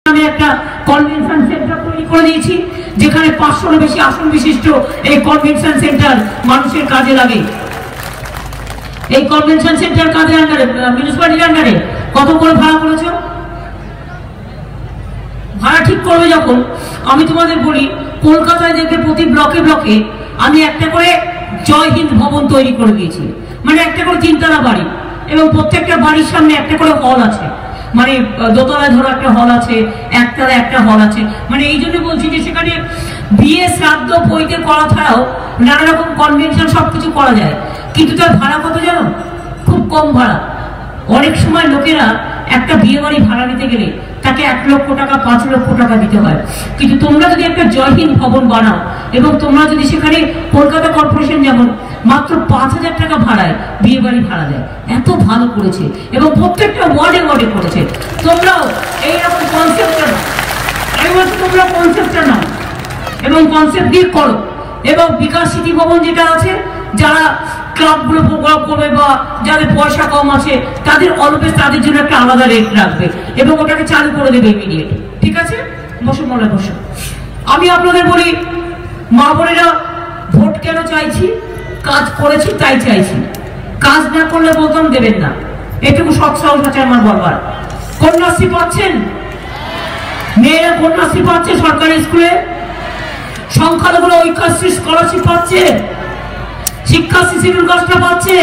আমি একটা convention centre তৈরি করে দিয়েছি, যেখানে 500-এর বেশি আসন বিশিষ্ট এই কনভেনশন সেন্টার মানুষের কাজে লাগে। এই কনভেনশন সেন্টার কাজের আন্ডারে, মিউনিসিপ্যালিটির আন্ডারে কত করে ভাড়া করেছো? ভাড়া ঠিক করবে যখন, আমি তোমাদের বলি, কলকাতায় দেখবে প্রতি ব্লকে ব্লকে আমি একটা করে জয় হিন্দ ভবন তৈরি করে দিয়েছি। মানে একটা করে 3তলা বাড়ি, এবং প্রত্যেকটা বাড়ির সামনে একটা করে হল আছে। মানে দোতলায় ধরো একটা হল আছে, একতলায় একটা হল আছে। মানে এই জন্য বলছি যে সেখানে বিয়ে, শ্রাদ্ধ, পৈতে করা ছাড়াও নানা রকম কনভেনশন সবকিছু করা যায়। কিন্তু তার ভাড়া কত জানো? খুব কম ভাড়া। অনেক সময় লোকেরা একটা বিয়ে বাড়ি ভাড়া নিতে গেলে তাকে 1 লক্ষ টাকা, 5 লক্ষ টাকা দিতে হয়। কিন্তু তোমরা যদি একটা জয় হিন্দ ভবন বানাও, এবং তোমরা যদি সেখানে, কলকাতা কর্পোরেশন যেমন মাত্র 5,000 টাকা ভাড়ায় বিয়ে বাড়ি ভাড়া দেয়, এত ভালো করেছে, এবং প্রত্যেকটা ওয়ার্ডে ওয়ার্ডে করেছে। তোমরাও এইরকম কনসেপ্টটা নাও, আমি বলছি তোমরা কনসেপ্টটা নাও এবং কনসেপ্ট দিয়ে করো। এবং বিকাশ স্মৃতি ভবন যেটা আছে, যারা ক্লাবগুলো প্রোগ্রাম করবে বা যাদের পয়সা কম আছে তাদের অলওয়েজ তাদের জন্য একটা আলাদা রেট রাখবে, এবং ওটাকে চালু করে দেবে ইমিডিয়েট। ঠিক আছে, বসো মনে বসো। আমি আপনাদের বলি, মা বোনেরা, ভোট কেন চাইছি? কাজ করেছি তাই চাইছি। কাজ না করলে বলতাম দেবেন না। এটুকু সৎ সাহস আছে আমার বলবার। কন্যাশ্রী পাচ্ছেন? মেয়েরা কন্যাশ্রী পাচ্ছে সরকারি স্কুলে। সংখ্যালঘুরা ঐক্যশ্রী স্কলারশিপ পাচ্ছে। শিক্ষাশ্রী শিডিউল কাস্টটা পাচ্ছে।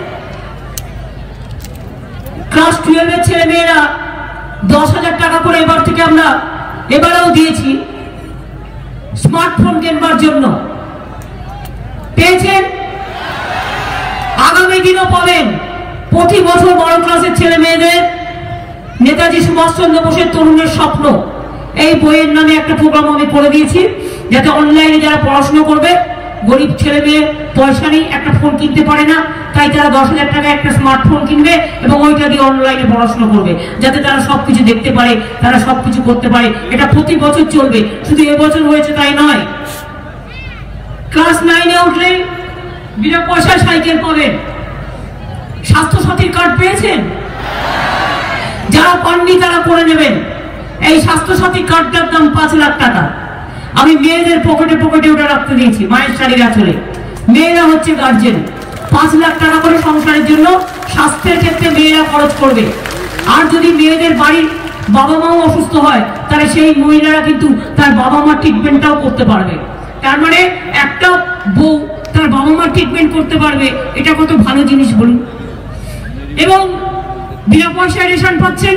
ক্লাস 12-এর ছেলে মেয়েরা 10,000 টাকা করে এবার থেকে আমরা এবারেও দিয়েছি স্মার্টফোন কেনবার জন্য। পেয়েছেন? আগামী দিনও পাবেন। প্রতি বছর বড় ক্লাসের ছেলে মেয়েদের নেতাজি সুভাষচন্দ্র বোসের তরুণের স্বপ্ন, এই বইয়ের নামে একটা প্রোগ্রাম আমি করে দিয়েছি, যাতে অনলাইনে যারা পড়াশোনা করবে, গরিব ছেলে মেয়ে পয়সা নেই, একটা ফোন কিনতে পারে না, তাই তারা 10,000 টাকা একটা স্মার্টফোন কিনবে এবং ওইটা দিয়ে অনলাইনে পড়াশোনা করবে, যাতে তারা সবকিছু দেখতে পারে, তারা সবকিছু করতে পারে। এটা প্রতি বছর চলবে, শুধু এবছর হয়েছে তাই নয়। ক্লাস 9-এ উঠলে বিনা পয়সায় সাইকেল পাবেন। স্বাস্থ্যসাথীর কার্ড পেয়েছেন? যারা পাননি তারা করে নেবেন। এই স্বাস্থ্যসাথী কার্ডটার দাম 5 লাখ টাকা। আমি মেয়েদের পকেটে পকেটে ওটা রাখতে দিয়েছি, মায়ের শাড়ির আঁচলে। মেয়েরা হচ্ছে গার্জেন। 5 লাখ টাকা করে সংসারের জন্য স্বাস্থ্যের ক্ষেত্রে মেয়েরা খরচ করবে। আর যদি মেয়েদের বাড়ির বাবা মাও অসুস্থ হয়, তাহলে সেই মহিলারা কিন্তু তার বাবা মার ট্রিটমেন্টটাও করতে পারবে। তার মানে একটা বউ তার বাবা মার ট্রিটমেন্ট করতে পারবে, এটা কত ভালো জিনিস বলুন। এবং বিনা পয়সায় রেশন পাচ্ছেন।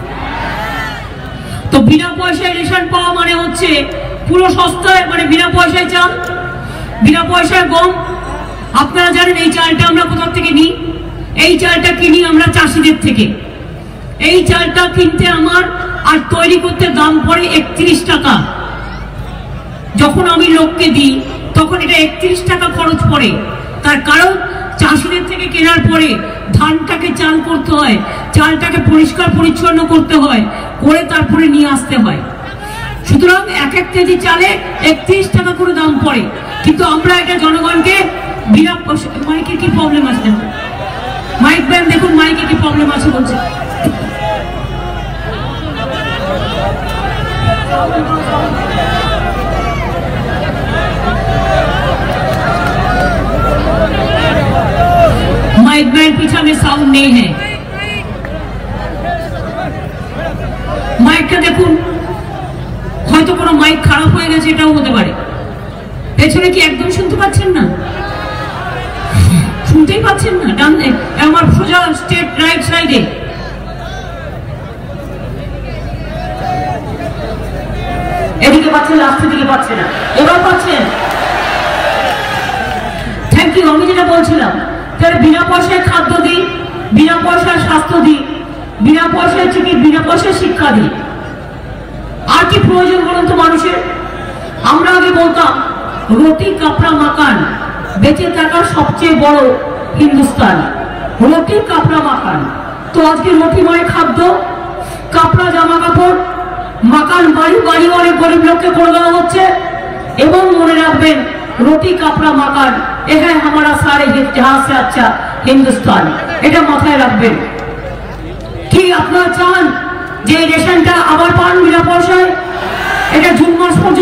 তো বিনা পয়সায় রেশন পাওয়া মানে হচ্ছে পুরো সস্তায়, মানে বিনা পয়সায় চাল, বিনা পয়সায় গম। আপনারা জানেন এই চালটা আমরা কোথা থেকে নিই? এই চালটা কিনি আমরা চাষিদের থেকে। এই চালটা কিনতে আমার আর তৈরি করতে দাম পড়ে 31 টাকা। যখন আমি লোককে দিই তখন এটা 31 টাকা খরচ পড়ে। তার কারণ চাষিদের থেকে কেনার পরে ধানটাকে চাল করতে হয়, চালটাকে পরিষ্কার পরিচ্ছন্ন করতে হয়, করে তারপরে নিয়ে আসতে হয়। সুতরাং 1 কেজি চালে 31 টাকা করে দাম পড়ে। কিন্তু আমরা এটা জনগণকে বিনা পয়সা। মাইকের কি প্রবলেম আছে? মাইক ব্যান্ড দেখুন, মাইকে কি প্রবলেম আছে বলছে। माइक बैंड पीछे में साउंड नहीं है। মাইকটা দেখুন, হয়তো কোনো মাইক খারাপ হয়ে গেছে, এটাও হতে পারে। পেছনে কি একদম শুনতে পাচ্ছেন না? শুনতেই পাচ্ছেন না? ডানে আমার সোজা স্ট্রেট রাইট সাইডে এদিকে পাচ্ছেন, লাস্টের দিকে পাচ্ছে না। এবার পাচ্ছেন? Thank you. আমি যেটা বলছিলাম, তাহলে বিনা পয়সায় খাদ্য দিই, বিনা পয়সায় স্বাস্থ্য দিই, বিনা পয়সায় চিকিৎসা, বিনা পয়সায় শিক্ষা দিই। আর কি প্রয়োজন বলুন তো মানুষের? আমরা আগে বলতাম রুটি কাপড়া মাকান, বেঁচে থাকার সবচেয়ে বড় হিন্দুস্তান। রুটি কাপড়া মাকান। তো আজকে রুটি মানে খাদ্য, কাপড়া জামা কাপড়, মাকান বাড়ি, বাড়ি অনেক গরিব লোককে করে দেওয়া হচ্ছে। এবং মনে রাখবেন, রুটি কাপড়া মাকান এ হ্যাঁ হামারা সারে जहां से अच्छा হিন্দুস্তান। এটা মাথায় রাখবেন। কি আপনারা চান যে রেশনটা আবার পান বিনা পয়সায়?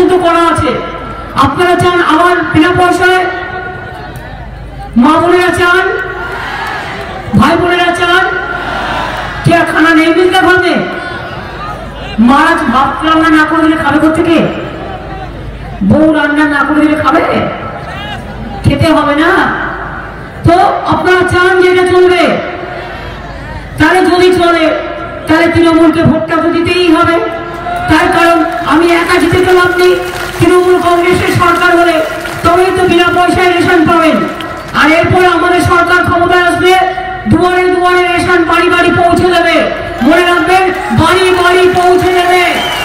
পর্যন্ত করা আছে। আপনারা চান আমার বিনা পয়সায়, মা বোনেরা চান, ভাই বোনেরা চান, কে খানা নেই মিলতে পারবে? মাছ ভাত রান্না না করে দিলে খাবে কোথেকে? বউ রান্না না করে দিলে খাবে? খেতে হবে না। তো আপনারা চান যে এটা চলবে, তাহলে যদি চলে তাহলে তৃণমূলকে ভোটটা তো দিতেই হবে। তার কারণ আমি একা জিতে তো লাভ নেই, তৃণমূল কংগ্রেসের সরকার হলে তবেই তো বিনা পয়সায় রেশন পাবেন। আর এরপরে আমাদের সরকার ক্ষমতায় আসবে, দুয়ারে দুয়ারে রেশন বাড়ি বাড়ি পৌঁছে দেবে। মনে রাখবেন, বাড়ি বাড়ি পৌঁছে দেবে।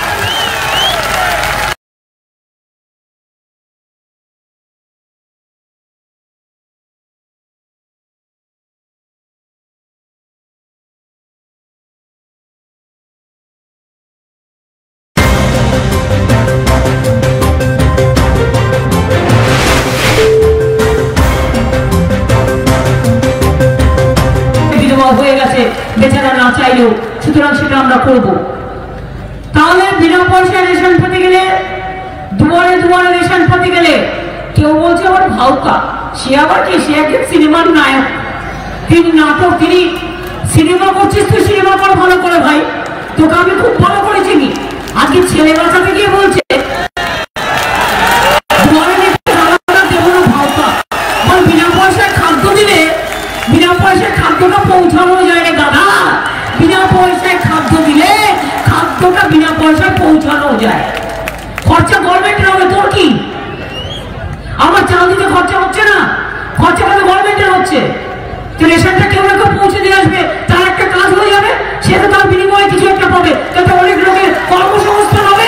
হয়ে গেছে বেচারা না চাইলেও, সুতরাং সেটা আমরা করব। তাহলে বিনা পয়সায় রেশন পেতে গেলে, দুয়ারে দুয়ারে রেশন পেতে গেলে, কেউ বলছে আমার ভাউকা, সে আবার কি? সে একজন সিনেমার নায়ক, তিনি নাটক, তিনি সিনেমা করছিস, তুই সিনেমা কর ভালো করে ভাই, তোকে আমি খুব ভালো করে চিনি। আজকে ছেলে বাঁচাতে গিয়ে বলছে বিনা পয়সায় খাদ্য দিলে, বিনা পয়সায় খাদ্যটা পৌঁছানো যায় রে দাদা। বিনা পয়সায় খাদ্য দিলে খাদ্যটা বিনা পয়সায় পৌঁছানো যায়। খরচা গভর্নমেন্টের হবে, তোর কি? আমার চাল দিতে খরচা হচ্ছে না, খরচা করে গভর্নমেন্টের হচ্ছে। তো রেশনটা কেউ না কেউ পৌঁছে দিয়ে আসবে, তার একটা কাজ হয়ে যাবে, সে তো তার বিনিময়ে কিছু একটা পাবে, তাতে অনেক লোকের কর্মসংস্থান হবে।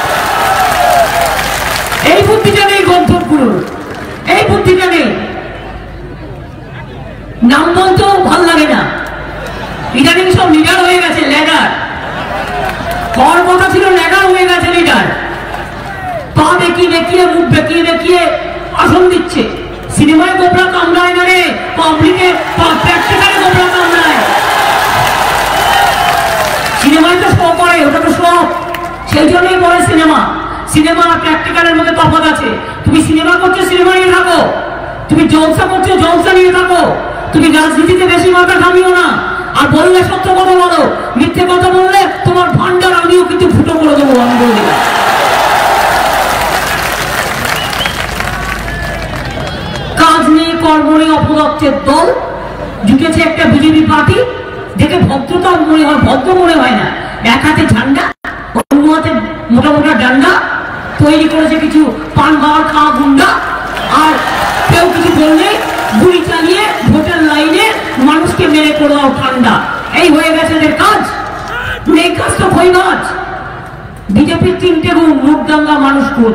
এই বুদ্ধিটা নেই গন্তব্যগুলোর, এই বুদ্ধিটা নেই। নাম বলতেও ভাল লাগে না, ইদানিং সব লিডার হয়ে গেছে, ল্যাডার। হওয়ার কথা ছিল ল্যাডার হয়ে গেছে লিডার। পা বেঁকিয়ে বেঁকিয়ে, মুখ বেঁকিয়ে বেঁকিয়ে আসন দিচ্ছে। সিনেমায় গোবরা কামড়ায় না রে, পাবলিকে প্র্যাকটিক্যালে গোবরা কামড়ায়। সিনেমায় তো শো করে, ওটা তো শো, সেই জন্যই বলে সিনেমা। সিনেমা আর প্র্যাকটিক্যালের মধ্যে তফাৎ আছে। তুমি সিনেমা করছো, সিনেমা নিয়ে থাকো। তুমি জলসা করছো, জলসা নিয়ে থাকো। তুমি রাজনীতিতে বেশি মাথা ঘামিও না। আর বললে সত্য কথা বলো, মিথ্যে কথা বললে তোমার ভান্ডার আমিও কিন্তু ফুটো করে দেবো, আমি বলে দিলাম। কাজ নেই, কর্ম নেই, অপদত্তের দল জুটেছে একটা বিজেপি পার্টি। দেখে ভদ্রতা মনে হয়, ভদ্র মনে হয় না। এক হাতে ঝান্ডা, অন্য হাতে মোটা মোটা ডান্ডা, তৈরি করেছে কিছু পান খাওয়ার খাওয়া গুন্ডা। আর কেউ কিছু বললে গুলি চালিয়ে ভোটের লাইনে মানুষকে মেরে করে দাও ঠান্ডা। এই হয়ে গেছে এদের কাজ। এই কাজ তো খৈবাজ। বিজেপির 3টে গুণ, মুখ দাঙ্গা, মানুষ খুন।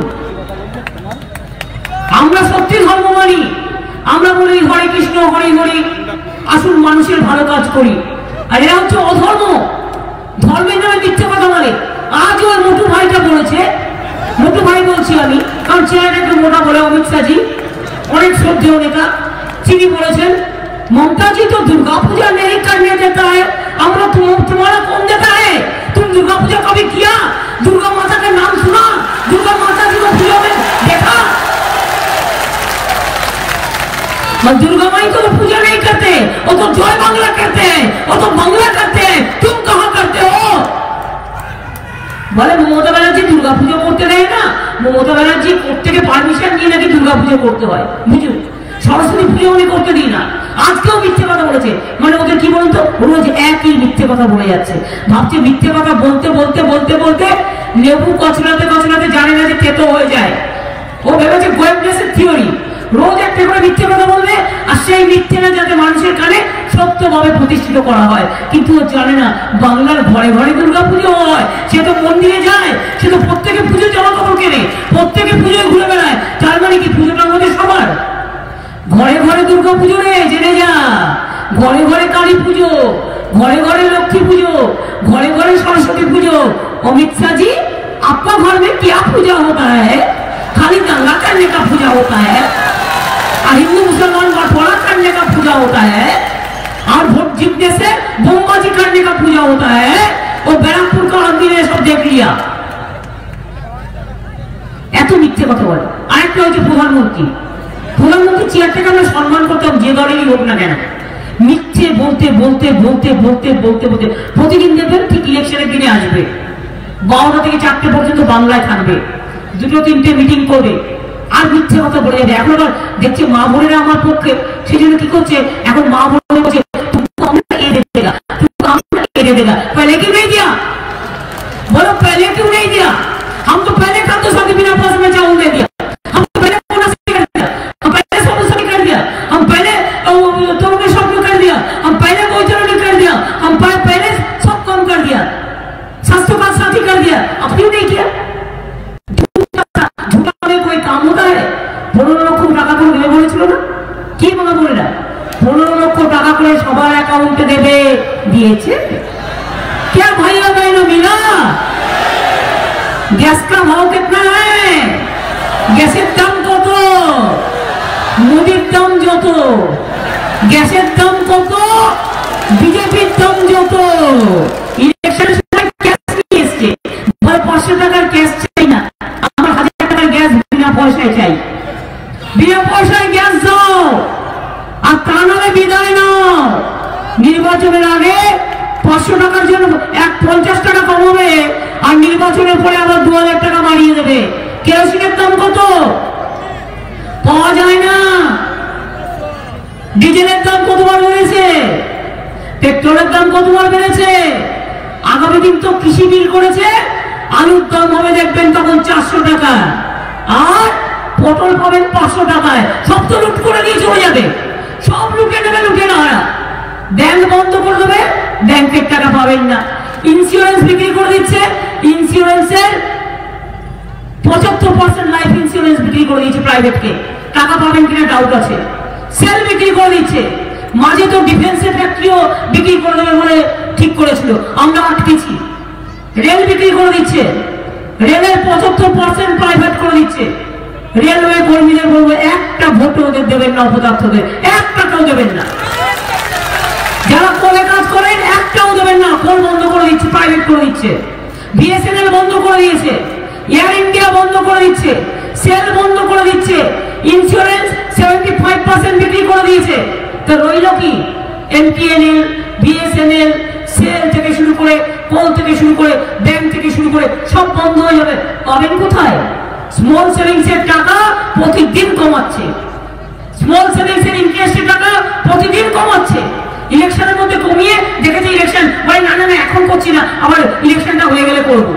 আমরা সত্যি ধর্ম মানি, আমরা বলি হরে কৃষ্ণ হরি হরি, আসুন মানুষের ভালো কাজ করি। আর এরা হচ্ছে অধর্ম, ধর্মের নামে মিথ্যে কথা বলে। আজ ওই মোটু ভাইটা বলেছে, মোটু ভাই বলছি আমি, কারণ চেহারা একটু মোটা বলে, অমিত শাহজি অনেক শ্রদ্ধেয় নেতা, তিনি বলেছেন ममता जी तो दुर्गा पूजा नहीं करने देता है, हम लोग तुम्हारा कौन देता है? तुम दुर्गा पूजा कभी किया? दुर्गा माता का नाम सुना? दुर्गा माता जी को पूजा में देखा? दुर्गा माई को तो पूजा नहीं करते, वो तो जय बांग्ला करते हैं, वो तो बांग्ला करते हैं। तुम कहाँ करते हो? बोले ममता बनर्जी दुर्गा पूजा करते रहे ना, ममता बनर्जी করতে গিয়ে পারমিশন নিয়ে নাকি দুর্গা পুজো করতে হয়, বুঝুন। সরস্বতী পুজো উনি করতে দিই না। আজকেও মিথ্যে কথা বলেছে, মানে ওদের কি বলতো, রোজ একই মিথ্যে কথা বলে যাচ্ছে। ভাবছে মিথ্যে কথা বলতে বলতে বলতে বলতে লেবু কচলাতে কচলাতে জানে না যে তেতো হয়ে যায়। ও ভেবেছে গোয়েবলেসের থিওরি, রোজ একটা করে মিথ্যে কথা বলবে, আর সেই মিথ্যেটা যাতে মানুষের কানে সত্যভাবে প্রতিষ্ঠিত করা হয়। কিন্তু ও জানে না বাংলার ঘরে ঘরে দুর্গা পুজো হয়। সে তো মন্দিরে যায়, সে তো প্রত্যেকে পুজো জামা কাপড় কেনে, প্রত্যেকে পুজোয় ঘুরে বেড়ায়। তার মানে কি পুজোটা আমাদের সবার? ঘরে ঘরে দুর্গা পুজো রে, জেনে যা। ঘরে ঘরে কালী পুজো, ঘরে ঘরে লক্ষ্মী পুজো, ঘরে ঘরে सरस्वती পুজো। अमित शाह जी, आपका घर में क्या पूजा होता है? खाली दंगा करने का पूजा होता है, हिंदू मुसलमान बंटवारा करने का पूजा होता है, और वोट जीतने से बोमबाजी करने का पूजा होता है। और बैरकपुर का आदमी ने सब देख लिया। মিথ্যে কথা বলে। আরেকটা হচ্ছে প্রধানমন্ত্রী চেয়ারটাকে আমরা সম্মান করতাম যে দলেরই হোক না কেন, মিথ্যে বলতে বলতে বলতে বলতে বলতে বলতে প্রতিদিন দেখবেন ঠিক ইলেকশনের দিনে আসবে, 12টা থেকে 4টে পর্যন্ত বাংলায় থাকবে, 2-3টে মিটিং করবে, আর মিথ্যে কথা বলে যাবে। এখন আবার দেখছে মা বোনেরা আমার পক্ষে, সেই জন্য কি করছে এখন মা বোনেরা বলছে पहले क्यों नहीं दिया, बोलो पहले क्यों नहीं दिया? हम तो पहले खाद्य साथी बिना पास में चावल दे दिया, हम पहले कर दिया, हम पहले सब कर दिया, हम पहले तुमने सब कर दिया, हम पहले भोजन कर दिया, हम पहले सब कम कर दिया, स्वास्थ्य का साथी कर दिया, अब क्यों नहीं किया? झूठा में कोई काम होता है? 15 লক্ষ টাকা করে দেবে বলেছিল না, কি বলা বলে না 15 লক্ষ টাকা করে সবার অ্যাকাউন্টে দেবে, দিয়েছে? क्या भाइयों बहनों मिला? गैस का भाव कितना है? गैसेर दाम कत? मुदिर दाम যত, গ্যাসের দাম কত, বিজেপির দাম যত। ইলেকশনের সময় ক্যাশ নিয়ে এসছে, 500 টাকার ক্যাশ চাই না, আমার 1000 টাকার গ্যাস বিনা পয়সায় চাই, বিনা পয়সায় গ্যাস দাও, আর তা নাহলে বিদায় নাও। নির্বাচনের আগে 500 টাকার জন্য 50 টাকা কমাবে, আর নির্বাচনের পরে আবার 2000 টাকা বাড়িয়ে দেবে। কেরোসিনের দাম কত? পাওয়া যায় না। ডিজেলের দাম কতবার বেড়েছে? পেট্রোলের দাম কতবার বেড়েছে? আগামী দিন তো কৃষি বিল করেছে, আলুর দাম হবে দেখবেন তখন 400 টাকা, আর পটল পাবেন 500 টাকায়। সব তো লুট করে দিয়ে চলে যাবে, সব লুটে নেবে, লুটে না ব্যাংক বন্ধ করে দেবে, ব্যাংকের টাকা পাবেন না। ইন্স্যুরেন্স বিক্রি করে দিচ্ছে, ইন্স্যুরেন্সের 75% লাইফ ইন্স্যুরেন্স বিক্রি করে দিচ্ছে প্রাইভেটকে, টাকা পাবেন কিনা ডাউট আছে। সেল বিক্রি করে দিচ্ছে, মাঝে তো ডিফেন্সের ফ্যাক্টরিও বিক্রি করে দেবে বলে ঠিক করেছিল, আমরা আটকেছি। রেল বিক্রি করে দিচ্ছে, রেলের 75% প্রাইভেট করে দিচ্ছে। রেলওয়ে কর্মীদের বলবো একটা ভোট ওদের দেবেন না, অপদার্থদের একটা কেউ দেবেন না, যারা কোলে কাজ করেন একটাও দেবেন না, কোল বন্ধ করে দিচ্ছে, প্রাইভেট করে দিচ্ছে। বিএসএনএল বন্ধ করে দিয়েছে, এয়ার ইন্ডিয়া বন্ধ করে দিচ্ছে, সেল বন্ধ করে দিচ্ছে, ইন্স্যুরেন্স 75% বিক্রি করে দিয়েছে। তো রইল কি? এমটিএনএল, বিএসএনএল, সেল থেকে শুরু করে, কোল থেকে শুরু করে, ব্যাংক থেকে শুরু করে সব বন্ধ হয়ে যাবে। পাবেন কোথায়? স্মল সেভিংস এর টাকা প্রতিদিন কমাচ্ছে, স্মল সেভিংস এর ইন্টারেস্টের টাকা প্রতিদিন কমাচ্ছে। ইলেকশনের মধ্যে কমিয়ে দেখেছে ইলেকশন বলে না না এখন করছি না, আবার ইলেকশনটা হয়ে গেলে করবো।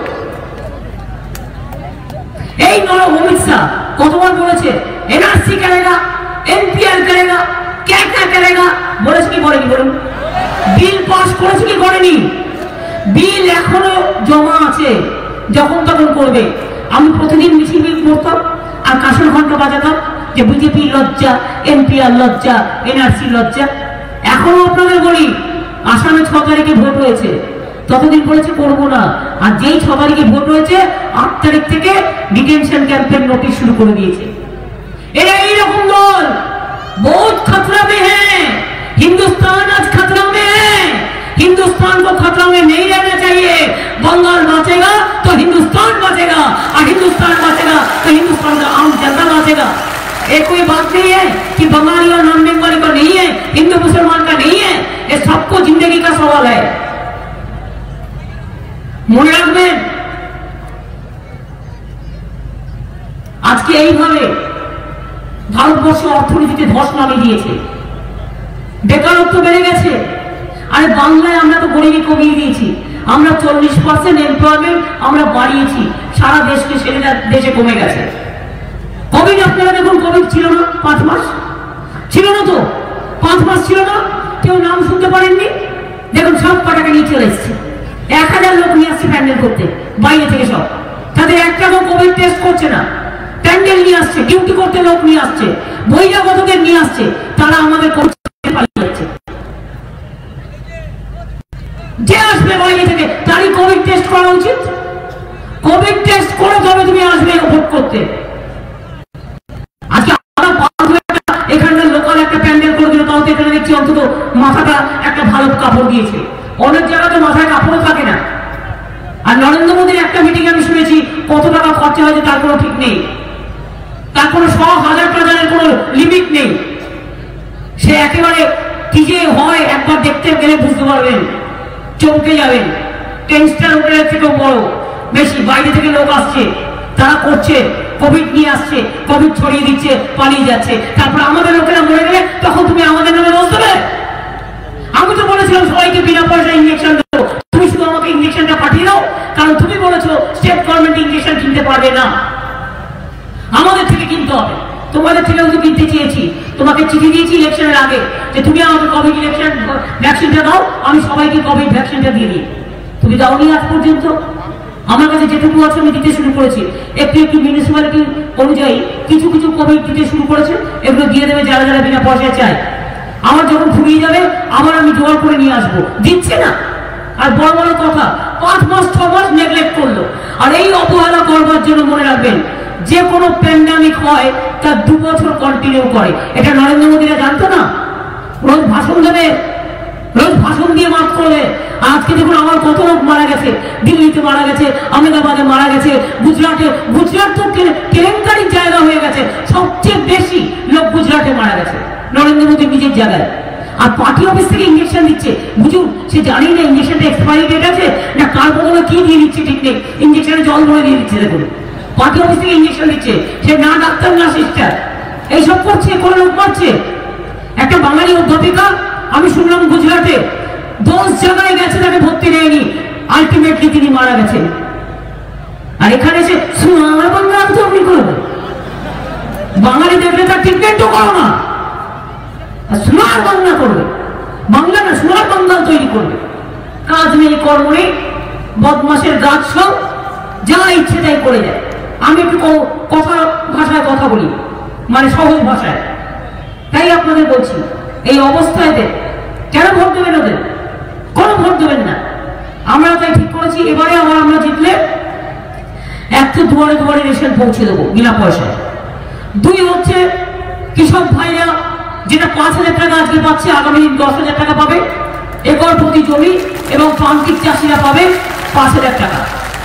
এই অমিত শাহ কতবার বলেছে এনআরসি করেগা, এনপিআর করেগা, क्या क्या करेगा, বলেছে কি বলেনি বলুন? বিল পাস করেছে কি করেনি? বিল এখনো জমা আছে, যখন তখন করবে। আমি প্রতিদিন মিছিল করতাম আর কাশন ঘন্টা বাজাতাম যে বিজেপি লজ্জা, এনপিআর লজ্জা, এনআরসি লজ্জা। এখনো আপনাদের বলি, আসামে 6 তারিখে ভোট হয়েছে, ততদিন বলেছে করবো না, আর যেই 6 তারিখে ভোট হয়েছে 8 তারিখ থেকে ডিটেনশন ক্যাম্পের নোটিশ শুরু করে দিয়েছে। এরা এইরকম দল बहुत खतरा में है, हिंदुस्तान आज खतरा में है, हिंदुस्तान को खतरा में नहीं रहना चाहिए। बंगाल बचेगा तो हिंदुस्तान बचेगा, और हिंदुस्तान बचेगा तो हिंदुस्तान का आम जनता बचेगा। ये कोई बात नहीं है कि बंगाली और नॉन बंगाली का नहीं है, हिंदू मुसलमान का नहीं है, ये सबको जिंदगी का सवाल है। মনে রাখবেন, আজকে এইভাবে ভারতবর্ষ অর্থনীতিতে ধস নামিয়ে দিয়েছে, বেকারত্ব বেড়ে গেছে। আরে বাংলায় আমরা তো গরিবী কমিয়ে দিয়েছি, আমরা 40% এমপ্লয়মেন্ট আমরা বাড়িয়েছি, সারা দেশকে ছেড়ে দেশে কমে গেছে। কোভিড আপনারা দেখুন, কোভিড ছিল না 5 মাস, ছিল না তো 5 মাস ছিল না, কেউ নাম শুনতে পারেননি। দেখুন সব কটাকে নিয়ে চলে এসছে, 1000 লোক নিয়ে আসছে প্যান্ডেল করতে বাইরে থেকে, সব তাদের একটাও কোভিড টেস্ট করছে না, প্যান্ডেল নিয়ে আসছে, ডিউটি করতে লোক নিয়ে আসছে, বহিরাগতদের নিয়ে আসছে, তারা আমাদের পালিয়ে যাচ্ছে। যে আসবে বাইরে থেকে তারই কোভিড টেস্ট করা উচিত, কোভিড টেস্ট করে তবে তুমি আসবে ভোট করতে। আজকে এখানকার লোকাল একটা প্যান্ডেল করে দিল, তাও তো এখানে দেখছি অন্তত মাথাটা একটা ভালো কাপড় দিয়েছে, অনেক জায়গায় তো মাথায় কাপড়ও থাকে না। আর নরেন্দ্র মোদীর একটা মিটিং আমি শুনেছি কত টাকা খরচা হয়েছে তার কোনো ঠিক নেই। কোনো 100,000 কোনো লিমিট নেই। সে একেবারে কি যে হয় একবার দেখতে গেলে বুঝতে পারবেন, চমকে যাবেন। 10 স্টার হোটেলের থেকেও বড় বেশি বাইরে থেকে লোক আসছে, তারা করছে, কোভিড নিয়ে আসছে, কোভিড ছড়িয়ে দিচ্ছে, পালিয়ে যাচ্ছে। তারপর আমাদের লোকেরা মরে গেলে তখন তুমি আমাদের নামে দোষ দেবে? আমি তো বলেছিলাম সবাইকে বিনা পয়সা ইঞ্জেকশন দেবো, তুমি শুধু আমাকে ইঞ্জেকশনটা পাঠিয়ে দাও, কারণ তুমি বলেছো স্টেট গভর্নমেন্ট ইঞ্জেকশন কিনতে পারবে না, আমাদের থেকে কিনতে হবে। তোমাদের থেকে কিন্তু কিনতে চেয়েছি, তোমাকে চিঠি দিয়েছি ইলেকশনের আগে যে তুমি আমাকে কোভিড ইলেকশন ভ্যাকসিনটা দাও, আমি সবাইকে কোভিড ভ্যাকসিনটা দিয়ে দিই। তুমি দাওনি আজ পর্যন্ত। আমার কাছে যেটুকু আছে আমি দিতে শুরু করেছি, একটু একটু মিউনিসিপ্যালিটি অনুযায়ী কিছু কিছু কোভিড দিতে শুরু করেছে, এগুলো দিয়ে দেবে যারা যারা বিনা পয়সায় চায়। আমার যখন ফুরিয়ে যাবে আবার আমি জোগাড় করে নিয়ে আসবো, দিচ্ছে না। আর বড় বড় কথা 5 মাস 6 মাস নেগলেক্ট করলো। আর এই অবহেলা করবার জন্য মনে রাখবেন, যে কোনো প্যান্ডামিক হয় তার 2 বছর কন্টিনিউ করে। এটা নরেন্দ্র মোদীরা জানতো না? রোজ ভাষণ দেবে, রোজ ভাষণ দিয়ে মাফ করবে। আজকে দেখুন আমার কত লোক মারা গেছে, দিল্লিতে মারা গেছে, আহমেদাবাদে মারা গেছে, গুজরাটে। গুজরাট তো কেলেঙ্কারির জায়গা হয়ে গেছে, সবচেয়ে বেশি লোক গুজরাটে মারা গেছে নরেন্দ্র মোদী নিজের জায়গায়। আর পার্টি অফিস থেকে ইঞ্জেকশন দিচ্ছে, বুঝুন সে জানি না ইঞ্জেকশনটা এক্সপায়ারি ডেট আছে না কার বদলে কি দিয়ে দিচ্ছে ঠিক নেই, ইঞ্জেকশনে জল ভরে দিয়ে দিচ্ছে। দেখুন পার্টি অফিস থেকে ইঞ্জেকশন দিচ্ছে, সে না ডাক্তার না সিস্টার, এইসব করছে, কোনো লোক মারছে। একটা বাঙালি অধ্যাপিকা আমি শুনলাম গুজরাটে 10 জায়গায় গেছে, তাকে ভর্তি নেয়নি, আলটিমেটলি তিনি মারা গেছেন। আর এখানে সে সোনার বাংলা আপনি করবে, বাঙালি দেখলে তার ট্রিটমেন্টও করো না, সোনার বাংলা করবে, বাংলা না সোনার বাংলা তৈরি করবে। কাজ নেই, কর্ম নেই, বদমাসের গাছ সব যা ইচ্ছে তাই করে যায়। আমি একটু কথা ভাষায় কথা বলি, মানে সহজ ভাষায়। তাই আপনাদের বলছি এই অবস্থায় কেন ভোট দেবেন ওদের? কোনো ভোট দেবেন না। আমরা তাই ঠিক করেছি এবারে আমরা জিতলে একটা দুয়ারে দুয়ারে রেশন পৌঁছে দেবো বিনা পয়সায়। 2 হচ্ছে কৃষক ভাইরা যেটা 5,000 টাকা আজকে পাচ্ছে, আগামী দিন 10,000 টাকা পাবে একর প্রতি জমি, এবং প্রান্তিক চাষিরা পাবে 5,000 টাকা।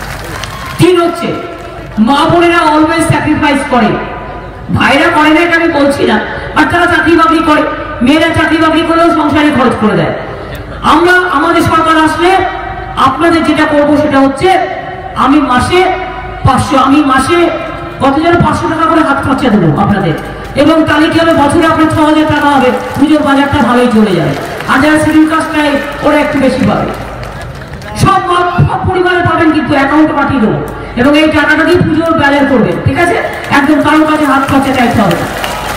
3 হচ্ছে মা বোনেরা অলওয়েজ স্যাক্রিফাইস করে, ভাইরা করে না এটা আমি বলছি না, আর তারা চাকরি বাকরি করে, মেয়েরা চাকরি বাকরি করেও সংসারে খরচ করে দেয়। আমরা আমাদের সরকার আসলে আপনাদের যেটা করব সেটা হচ্ছে আমি মাসে 500 টাকা করে হাত খরচা দেবো আপনাদের, এবং তাহলে কি হবে বছরে আপনার 6,000 টাকা হবে, পুজোর বাজারটা ভালোই চলে যাবে। আর যারা শিডিউল কাস্ট নেয় ওরা একটু বেশি পাবে। সব পরিবারে পাবেন, কিন্তু অ্যাকাউন্টে পাঠিয়ে দেবো, এবং এই টাকাটা দিয়ে পুজোর ব্যালেন্স করবেন, ঠিক আছে? একদম কারোর কাছে হাত খরচা চাইতে হবে না।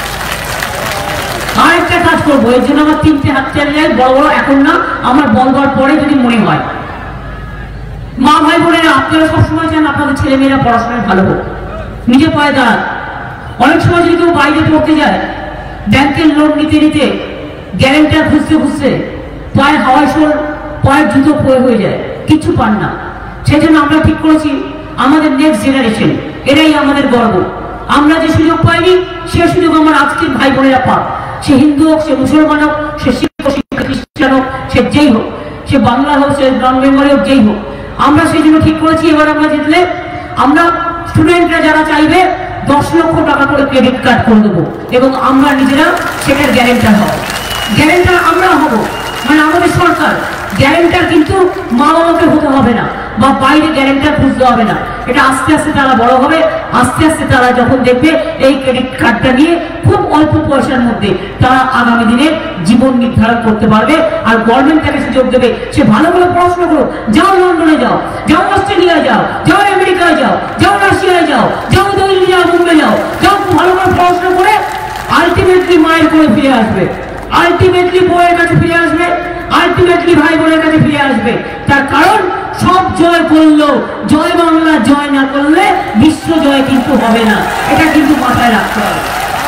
আর একটা কাজ করবো, এর জন্য আমার 3টে হাত চালিয়ে যায়, বড় বড় এখন না, আমার বলবার পরে যদি মনে হয়। মা ভাই বোনেরা আপনারা সবসময় চান আপনাদের ছেলে মেয়েরা পড়াশোনায় ভালো হোক, নিজে পায়ে দাঁড়ান। অনেক সময় যদি কেউ বাইরে পড়তে যায়, ব্যাংকের লোন নিতে নিতে গ্যারেন্টার খুঁজতে খুঁজতে পায়ের হাওয়ায় শোল, পায়ের জুতো হয়ে যায়, কিচ্ছু পান না। সেই জন্য আমরা ঠিক করেছি আমাদের নেক্সট জেনারেশন এরাই আমাদের গর্ব। আমরা যে সুযোগ পাইনি সে সুযোগ আমার আজকের ভাই বোনেরা পাক। সে হিন্দু হোক, সে মুসলমান হোক, সে শিখ হোক, সে খ্রিস্টান হোক, সে যেই হোক, সে বাংলা হোক, সে নন বেঙ্গলি হোক, যেই হোক, আমরা সেই জন্য ঠিক করেছি এবার আমরা জিতলে আমরা স্টুডেন্টরা যারা চাইবে 10 লক্ষ টাকা করে ক্রেডিট কার্ড করে দেবো, এবং আমরা নিজেরা সেটার গ্যারেন্টার হব। গ্যারেন্টার আমরা হব, মানে আমাদের সরকার গ্যারেন্টার, কিন্তু মা বাবাকে হতে হবে না, বা বাইরে গ্যারেন্টার খুঁজতে হবে না। এটা আস্তে আস্তে তারা বড় হবে, আস্তে আস্তে তারা যখন দেখবে এই ক্রেডিট কার্ডটা নিয়ে খুব অল্প পয়সার মধ্যে তারা আগামী দিনে জীবন নির্ধারণ করতে পারবে। আর গভর্নমেন্ট তাকে সুযোগ দেবে, সে ভালো করে পড়াশোনা করো, যাও লন্ডনে যাও, যাও অস্ট্রেলিয়ায় যাও, যাও আমেরিকায় যাও, যাও রাশিয়ায় যাও, যাও দিল্লি যাও, মুম্বাই যাও, যাও ভালো করে পড়াশোনা করে আলটিমেটলি মায়ের করে ফিরে আসবে, আলটিমেটলি বউয়ের কাছে ফিরে আসবে, আলটিমেটলি ভাই বোনের কাছে ফিরে আসবে। তার কারণ সব জয় করলো, জয় বাংলা জয় না করলে বিশ্ব জয় কিন্তু হবে না, এটা কিন্তু মাথায় রাখতে হবে।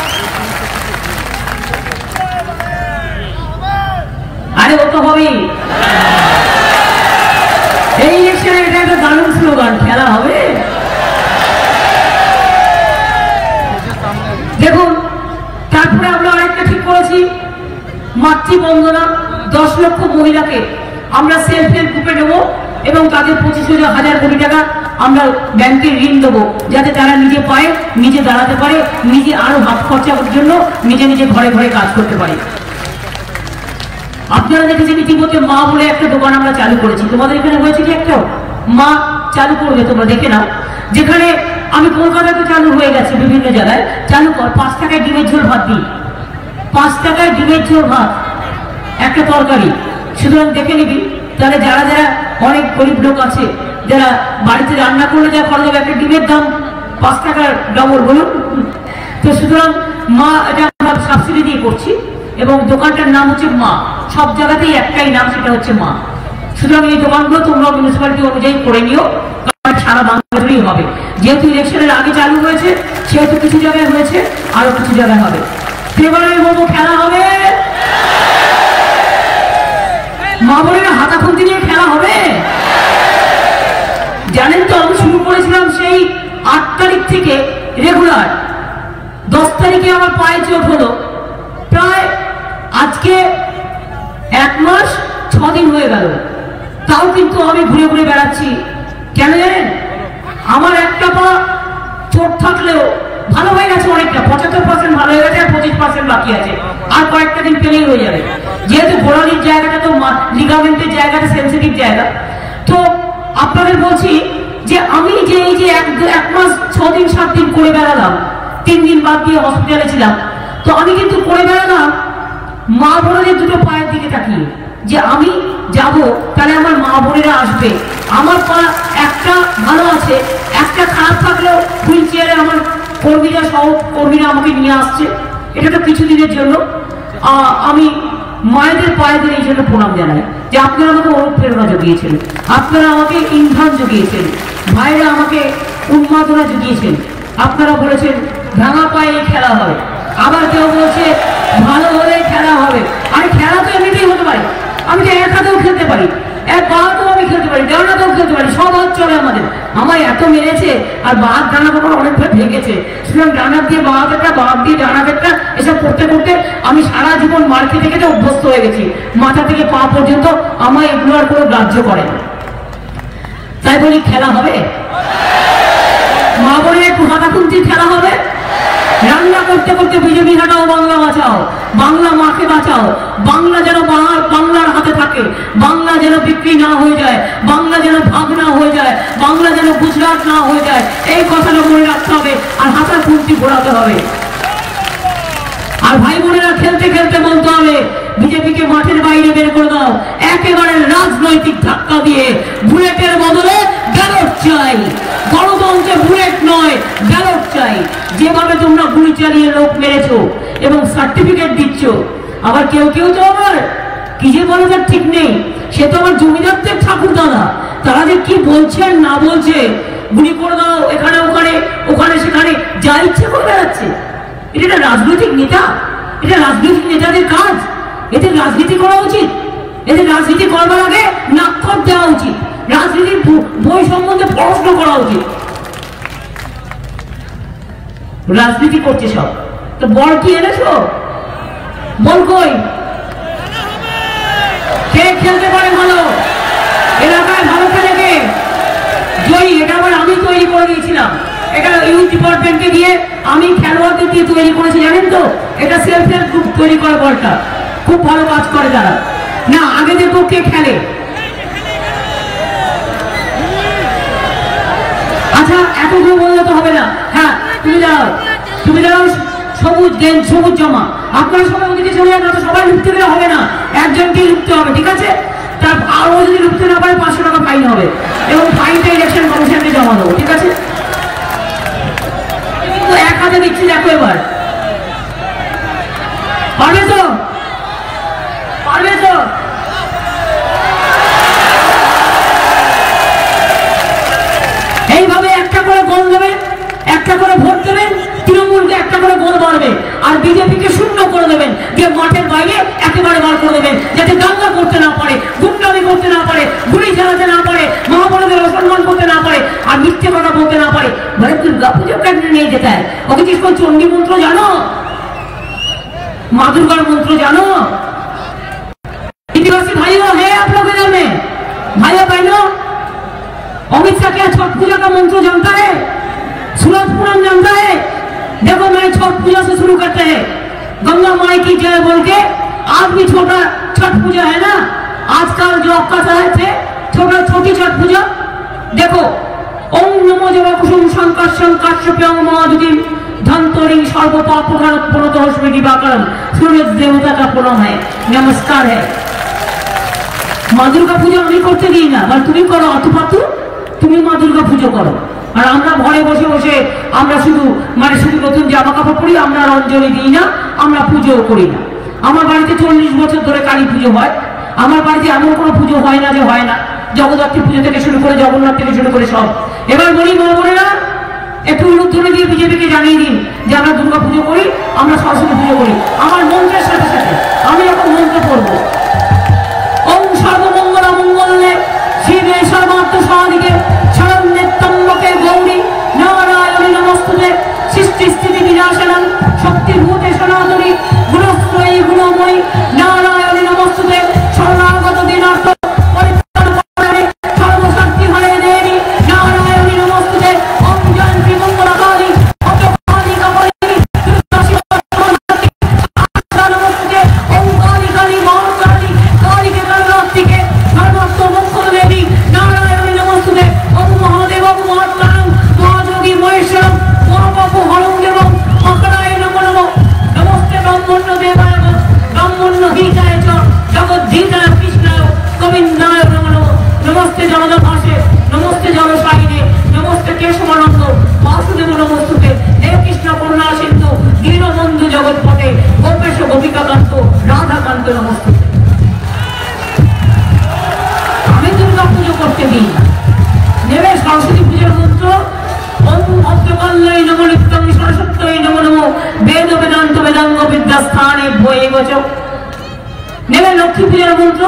আরে ও তো হবেই, এই ইলেকশনে এটা একটা দারুণ স্লোগান, খেলা হবে। দেখুন তারপরে আমরা আরেকটা ঠিক করেছি, মাতৃবন্দনা 10 লক্ষ মহিলাকে আমরা সেলফ হেল্প গ্রুপে নেবো, এবং তাদের 25,000 কোটি টাকা আমরা ব্যাংকে ঋণ দেবো, যাতে তারা নিজে পায়ে নিজে দাঁড়াতে পারে, নিজে আরো হাত খরচার জন্য নিজে নিজে ঘরে ঘরে কাজ করতে পারে। আপনারা দেখেছেন ইতিমধ্যে মা বলে একটা দোকান আমরা চালু করেছি। তোমাদের এখানে হয়েছে কি একটাও? মা চালু করবে, তোমরা দেখে নাও। যেখানে আমি কলকাতাতে চালু হয়ে গেছে, বিভিন্ন জায়গায় চালু কর, 5 টাকায় ডিমের ঝোল ভাত দিই, 5 টাকায় ডিমের ঝোল ভাত, একটা তরকারি। সুতরাং দেখে নিবি, তাহলে যারা যারা অনেক গরিব লোক আছে, যারা বাড়িতে রান্না করলে যা খরচ হবে, একটা ডিমের দাম 5 টাকার ডবল, বলুন। তো সুতরাং মা এটা আমরা সাবসিডি দিয়ে করছি, এবং দোকানটার নাম হচ্ছে মা। সব জায়গাতেই একটাই নাম, সেটা হচ্ছে মা। সুতরাং এই দোকানগুলো তোমরা মিউনিসিপ্যালিটি অনুযায়ী করে নিও, কারণ সারা বাংলাদেশেই হবে। যেহেতু ইলেকশনের আগে চালু হয়েছে, সেহেতু কিছু জায়গায় হয়েছে, আরো কিছু জায়গায় হবে। এবার আমি বলবো খেলা হবে, মা বোনেরা হাতাখুন্তি নিয়ে খেলা হবে। জানেন তো, আমি শুরু করেছিলাম সেই 8 তারিখ থেকে রেগুলার, 10 তারিখে আমার পায়ে চোট হলো, প্রায় আজকে 1 মাস 6 দিন হয়ে গেল। তাও কিন্তু আমি ঘুরে ঘুরে বেড়াচ্ছি। কেন জানেন? আমার একটা পা চোট থাকলেও ভালো হয়ে গেছে অনেকটা, 75% ভালো হয়ে গেছে, আর 25% বাকি আছে, আর কয়েকটা দিন পেলেই হয়ে যাবে। যেহেতু গোড়ালির জায়গাটা তো লিগামেন্টের জায়গাটা সেন্সিটিভ জায়গা, তো আপনাদের বলছি যে আমি যে এই যে 1 মাস 6 দিন 7 দিন করে বেড়ালাম, 3 দিন বাদ দিয়ে হসপিটালে ছিলাম, তো আমি কিন্তু করে বেড়ালাম মা বোনেদের দুটো পায়ের দিকে তাকিয়ে, যে আমি যাব, তাহলে আমার মা বোনেরা আসবে। আমার পা একটা ভালো আছে, একটা খারাপ থাকলেও হুইল চেয়ারে আমার কর্মীরা, সহকর্মীরা আমাকে নিয়ে আসছে। এটা তো কিছুদিনের জন্য। আমি মায়েদের পায়েদের এই জন্য প্রণাম জানাই, যে আপনারা আমাকে অনুপ্রেরণা জুগিয়েছেন, আপনারা আমাকে ইন্ধন জুগিয়েছেন, ভাইরা আমাকে উন্মাদনা জুগিয়েছেন। আপনারা বলেছেন ভাঙা পায়ে খেলা হবে, আবার কেউ বলছে ভালো হলে খেলা হবে। আর খেলা তো এমনিতেই হতে পারে, আমি তো এক হাতেও খেলতে পারি, এক পা হাতেও আমি খেলতে পারি, ডান হাতেও খেলতে পারি, সব হাত চলে আমাদের। আমার এত মেরেছে, আর বা হাত ডান হাত অনেকভাবে ভেঙেছে। সুতরাং ডান হাত দিয়ে বা হাতেরটা, বা হাত দিয়ে ডান হাতেরটা, এসব করতে করতে আমি সারা জীবন মার খেতে খেতে অভ্যস্ত হয়ে গেছি। মাথা থেকে পা পর্যন্ত আমার এগুলো আর কোনো গ্রাহ্য করে না। তাই বলি খেলা হবে, মা বোনের একটু হাতাখুন্তির খেলা হবে। রান্না করতে করতে বিজেপি হাটাও, বাংলা বাঁচাও, বাংলা মাকে বাঁচাও, বাংলা যেন বাংলার হাতে থাকে, বাংলা যেন বিক্রি না হয়ে যায়, বাংলা যেন ভাগ না হয়ে যায়, বাংলা যেন গুজরাট না হয়ে যায়, এই কথাটা মনে রাখতে হবে। আর হাতাখুন্তি ঘোরাতে হবে। আর ভাই বোনেরা খেলতে খেলতে বলতে হবে, বিজেপিকে মাঠের বাইরে বের করে দাও, একেবারে রাজনৈতিক ধাক্কা দিয়ে। বুলেটের বদলে ব্যালট চাই, গণতন্ত্রে বুলেট নয়, ব্যালট চাই। যেভাবে তোমরা গুলি চালিয়ে লোক মেরেছো এবং সার্টিফিকেট দিচ্ছ, আবার কেউ কেউ তো আমার কি যে বলে তার ঠিক নেই, সে তো আমার জমিদারদের ঠাকুর দাদা, তারা যে কি বলছে না বলছে, গুলি করে দাও এখানে ওখানে, ওখানে সেখানে, যা ইচ্ছে করে বেড়াচ্ছে। এটা রাজনৈতিক নেতা? এটা রাজনৈতিক নেতাদের কাজ? এদের রাজনীতি করা উচিত? এদের রাজনীতি করবার আগে নাক্ষর দেওয়া উচিত, রাজনীতির বই সম্বন্ধে পড়াশোনা করা উচিত। রাজনীতি করছে সব। তো বল কি এনেছো? বল কই? কে খেলতে পারে ভালো, এলাকায় ভালো খেলে কে জয়ী? এটা আবার আমি তৈরি করে দিয়েছিলাম, এটা ইউথ ডিপার্টমেন্টকে দিয়ে আমি খেলোয়াড়দের দিয়ে তৈরি করেছি, জানেন তো? এটা সেলফ হেল্প গ্রুপ তৈরি করে, বলটা খুব ভালো কাজ করে তারা। না, আগে দেখো কে খেলে। আচ্ছা, এতগুলো বললে তো হবে না। হ্যাঁ, তুমি দাঁড়াও, সবুজ গেঞ্জ, সবুজ জামা, আপনারা সবাই ওদিকে চলে যান, সবাই লুকতে গেলে হবে না, একজনকেই লুকতে হবে, ঠিক আছে? তার আরো যদি লুকতে না পারে 500 টাকা ফাইন হবে, এবং ফাইনটা ইলেকশন কমিশনকে জমা দেবো, ঠিক আছে? কিন্তু এক হাতে দিচ্ছি, দেখো এবার পারবে তো? পারবে তো? এইভাবে একটা করে গোল দেবেন, একটা করে ভোট দেবেন, তৃণমূলকে একটা করে গোল বাড়বে, আর বিজেপিকে শূন্য করে দেবেন, দিয়ে মাঠের বাইরে একেবারে বার করে দেবেন, যাতে দাঙ্গা করতে না পারে, গুন্ডামি করতে না পারে, গুলি চালাতে না পারে, মহাবড়দের অসম্মান করতে না পারে, আর মিথ্যে কথা বলতে না পারে। মানে দুর্গা পুজো কেন্দ্রে নিয়ে যেতে হয়। ওকে কি চণ্ডী মন্ত্র জানো? মা দুর্গার মন্ত্র জানো? इतिहासी भाइयों है आप लोगों में, भाइयों बहनों, अमित शाह क्या छठ पूजा का मंत्र जानता है? सूरज पुराण जानता है? देखो मैं छठ पूजा से शुरू करते हैं, गंगा माई की जय बोल के। आज भी छोटा छठ पूजा है ना, आजकल जो आपका चाहे थे छोटा छोटी छठ पूजा देखो। ओम नमो जवा कुसुम शंकर शंकर काश्यप्यं माधुरीं धनतोरिं सर्वपापघ्नोत्पन्नतोऽस्मि दिवाकरं। सूरज देवता का प्रणाम है, नमस्कार है। माँ दुर्गा पूजा আমি করতে দিই না, আর তুমি করো আতুপাতু, তুমি মা দুর্গা পুজো করো। আর আমরা ঘরে বসে বসে আমরা শুধু শুধু নতুন জামা কাপড় পরি, আমরা অঞ্জলি দিই না, আমরা পুজোও করি না। আমার বাড়িতে 40 বছর ধরে কালী পুজো হয়। আমার বাড়িতে এমন কোনো পুজো হয় না যে হয় না, জগদ্ধাত্রী পুজো থেকে শুরু করে জগন্নাথ থেকে শুরু করে সব। এবার বলি মা বোনেরা, একটু উলুধ্বনি দিয়ে বিজেপিকে জানিয়ে দিন যে আমরা দুর্গা পুজো করি, আমরা সরস্বতী পুজো করি। আমার মন্ত্রের সাথে সাথে আমি এখন মন্ত্র পড়বো। ওম সর্বমঙ্গল মঙ্গলে শিবে সর্বার্থ সাধিকে শরণ্যে ত্র্যম্বকে গৌরী নারায়ণী নমস্তুতে সৃষ্টি স্থিতি বিনাশানাং শক্তিভূতে সনাতনী গুণশ্রয়ী গুণময়ী নারায়ণী নমস্তুতে শরণাগত দিনার্থ পরিত্রাণকারিণী সর্বশক্তি হরে দেবী নারায়ণী নমস্তুতে। ওম জয়ন্তী মঙ্গলকালী অজকালী কাপড়ী নমস্তুতে। ওম কালী কালী মহাকালী কালীকে কালরাত্রিকে সর্বত্র মঙ্গল দেবী নারায়ণী নমস্তুতে। ওম মহাদেব মহাত্মানং মহাযোগী মহেশ্বরম মহাপাপু হরং দেবম মকরায় নমো নমঃ। নমস্তে ব্রহ্মণ্য দেবায় ব্রহ্মণ্য হিতায় চ জগদ্ধিতায় কৃষ্ণায় গোবিন্দায় নমো নমঃ। নমস্তে জগদভাসে নমস্তে জগসায়িনে নমস্তে কেশবানন্দ বাসুদেব নমস্তুতে। হে কৃষ্ণ করুণা সিন্ধু দীনবন্ধু জগৎপতে গোপেশ গোপিকাকান্ত রাধাকান্ত নমস্তুতে। আমি দুর্গা পুজো করতে দিই না। নেবে সরস্বতী পুজোর মন্ত্র ওম ভদ্রকাল্যায় নমো নিত্যং সরস্বত্যৈ নমো নমঃ বেদ বেদান্ত বেদাঙ্গ বিদ্যাস্থানে ভয়ে গচ। নেবে লক্ষ্মী পূজার মন্ত্র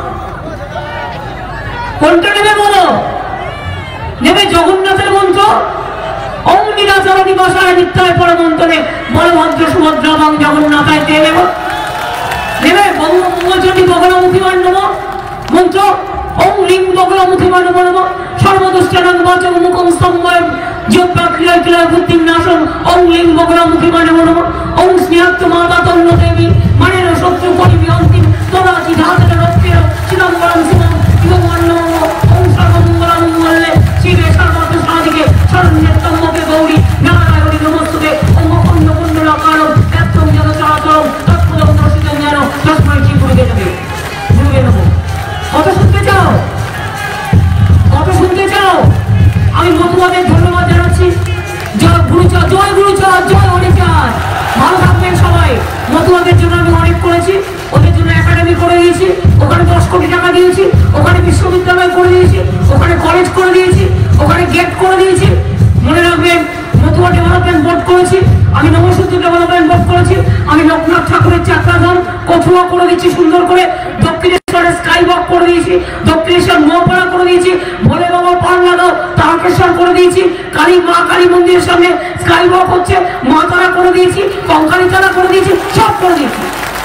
কোনটা নেবে বলো? নেবে জগন্নাথের মন্ত্র ওম নীলাচল নিবাসায় নিত্যায় পরমন্তরে বলভদ্র সুভদ্রা এবং জগন্নাথায় তে নেব। নেবে মঙ্গলচণ্ডী বগলামুখী নমঃ মন্ত্র ওম লিং বগলামুখী নমো নমঃ সর্বদুষ্টানাং বাচং মুখং স্তম্ভয় জিহ্বা ক্রিয়ায় ক্রিয়ায় বুদ্ধিং নাশং ওম লিং বগলামুখী নমো নমঃ। ওম স্নেহাত্ম মাতা তন্ন দেবী মানেন শত্রু পরিবি অন্তিম তোরাচি ধাতন রক্ষের চিদম্বরম শিবম শিবম নমঃ। ওম সর্বমঙ্গল মঙ্গলে শিবে সর্বার্থ সাধিকে শরণ্যে ত্র্যম্বকে গৌরী নারায়ণী নমস্তুতে। ওম অখণ্ড কুণ্ডলাকারং ব্যক্তং জগৎচরাচরং তৎপদং দর্শিতং জ্ঞান তস্মৈ শ্রী গুরুবে নমঃ। গুরুবে নমঃ। কত শুনতে চাও? কত শুনতে চাও? আমি মতুয়াদের ধন্যবাদ জানাচ্ছি। জয় গুরুচাঁদ, জয় গুরুচাঁদ, জয় হরিচাঁদ। ভালো থাকবেন সবাই। মতুয়াদের জন্য আমি অনেক করেছি, ওদের জন্য একাডেমি করে দিয়েছি, ওখানে 10 কোটি টাকা দিয়েছি, ওখানে বিশ্ববিদ্যালয় করে দিয়েছি, ওখানে কলেজ করে দিয়েছি, ওখানে গেট করে দিয়েছি। মনে রাখবেন মতুয়া ডেভেলপমেন্ট বোর্ড করেছি, আমি নবসূত্র ডেভেলপমেন্ট বোর্ড করেছি, আমি লোকনাথ ঠাকুরের চাকরাধাম কঠুয়া করে দিচ্ছি সুন্দর করে, দক্ষিণেশ্বরের স্কাই ওয়াক করে দিয়েছি, দক্ষিণেশ্বর নোয়াপাড়া করে দিয়েছি, ভোলে বাবা পান্নাদা তারকেশ্বর করে দিয়েছি, কালী মা কালী মন্দিরের সামনে স্কাই ওয়াক হচ্ছে, মা তারা করে দিয়েছি, কঙ্কালী তারা করে দিয়েছি, সব করে দিয়েছি।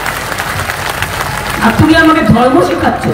আর তুমি আমাকে ধর্ম শেখাচ্ছ।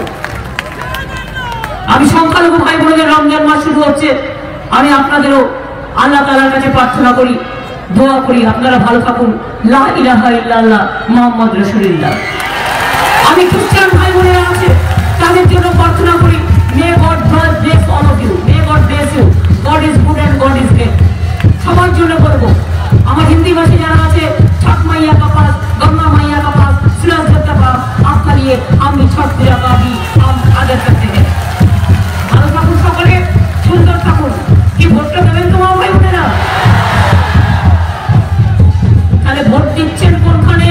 আমি সংখ্যালঘু ভাই বোনদের রমজান মাস শুরু হচ্ছে, আমি আপনাদেরও আল্লাহ তাআলার কাছে প্রার্থনা করি, দোয়া করি আপনারা ভালো থাকুন। লা ইলাহা ইল্লাল্লাহ মুহাম্মদ রাসূলুল্লাহ। আমি খ্রিস্টান ভাই বোনেরা আছে তাদের জন্য প্রার্থনা করি, may God bless all of you, may God bless you, God is good and God is great. সবার জন্য বলবো, আমার হিন্দি ভাষী যারা আছে, छठ मैया का पास, गंगा मैया का पास, सूरज देवता का आपका लिए हम छठ पूजा का भी हम आदर करते हैं। ভালো থাকুন সকলে, সুন্দর থাকুন। কি ভোটটা দেবেন তোমার ভাই বোনেরা? তাহলে ভোট দিচ্ছেন কোনখানে?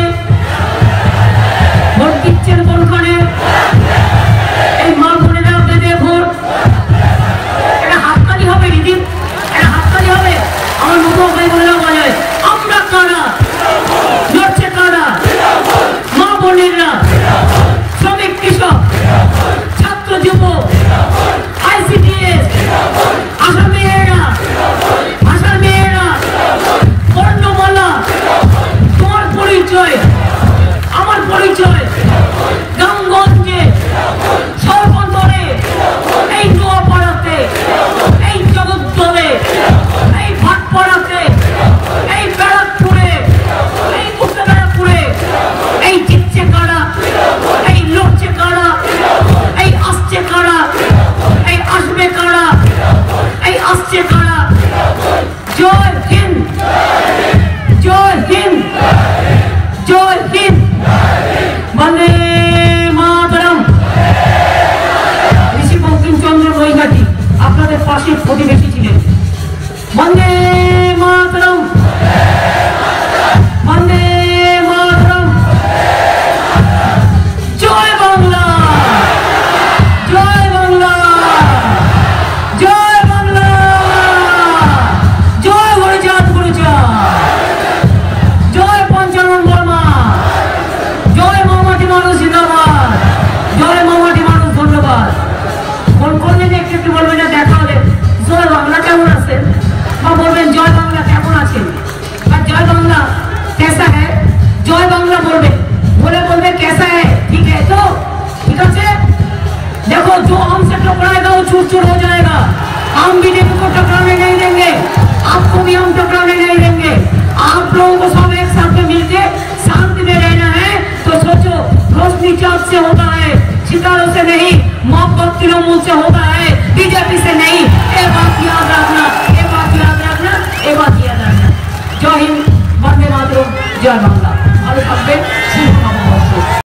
ভোট দিচ্ছেন কোনখানে? এই মা বোনেরা দেবে ভোট। এটা হাততালি হবে, দিদি, এটা হাততালি হবে। जय हिंद, जय हिंद, जय हिंद, वंदे मातरम। ঋষি বঙ্কিমচন্দ্র নৈহাটি আপনাদের পাশে প্রতিবেশী ছিলেন। वंदे मातरम, वंदे मातरम, जय बांग्ला, जय बांग्ला, जय बांग्ला, जय हरिचाঁদ গুরুচাঁদ, जय पंचानन बर्मा, जय मामाटी মানুষ জিন্দাবাদ, जय मामाटी মানুষ ধন্যবাদ। ফোন করবেন একটু বলবেন না দেখা হলে জয় বাংলা কেমন আছেন, বা বলবেন জয় বাংলা কেমন আছেন, আর জয় বাংলা कैसा है, जय बांग्ला बोलबे, बोले बोलबे कैसा है, ठीक है तो ठीक है। देखो जो हमसे टकराएगा वो चूर चूर हो जाएगा। हम बीजेपी को टकराने नहीं देंगे, आपको भी हम टकराने नहीं देंगे। आप लोगों को सब एक साथ में मिलके शांति में रहना है। तो सोचो रोशनी चाँद से होता है, सितारों से नहीं, मोहब्बत तृणमूल से होता है, बीजेपी से नहीं।